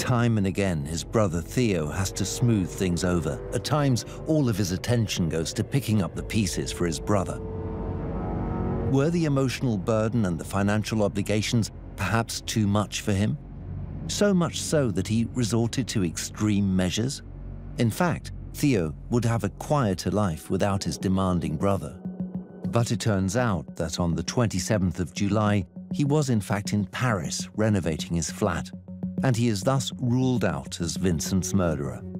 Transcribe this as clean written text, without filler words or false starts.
Time and again, his brother Theo has to smooth things over. At times, all of his attention goes to picking up the pieces for his brother. Were the emotional burden and the financial obligations perhaps too much for him? So much so that he resorted to extreme measures? In fact, Theo would have a quieter life without his demanding brother. But it turns out that on the 27th of July, he was in fact in Paris renovating his flat, and he is thus ruled out as Vincent's murderer.